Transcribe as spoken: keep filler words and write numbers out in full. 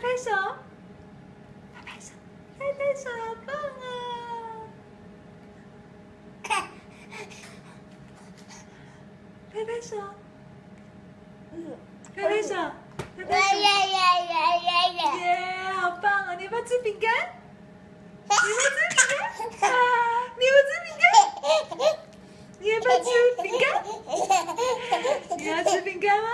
拍手，拍拍手，拍拍手，好棒啊！拍拍手，拍拍手，拍拍手，耶，好棒啊！你要不要吃饼干？你要不要吃饼干？啊，你要吃饼干？你要不要吃饼干？你要吃饼干吗？